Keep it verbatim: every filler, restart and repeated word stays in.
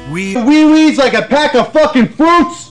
Wee Wee wee's like a pack of fucking fruits!